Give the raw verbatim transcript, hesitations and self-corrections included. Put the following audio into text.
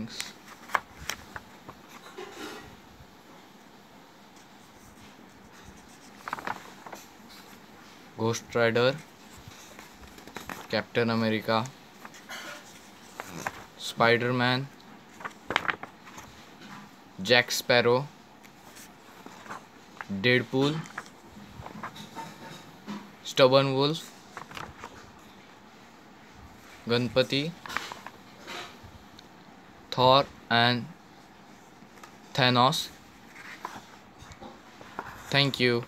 things. Ghost Rider, Captain America, Spider-Man, Jack Sparrow, Deadpool, Stubborn Wolf, Ganpati, Thor and Thanos. Thank you.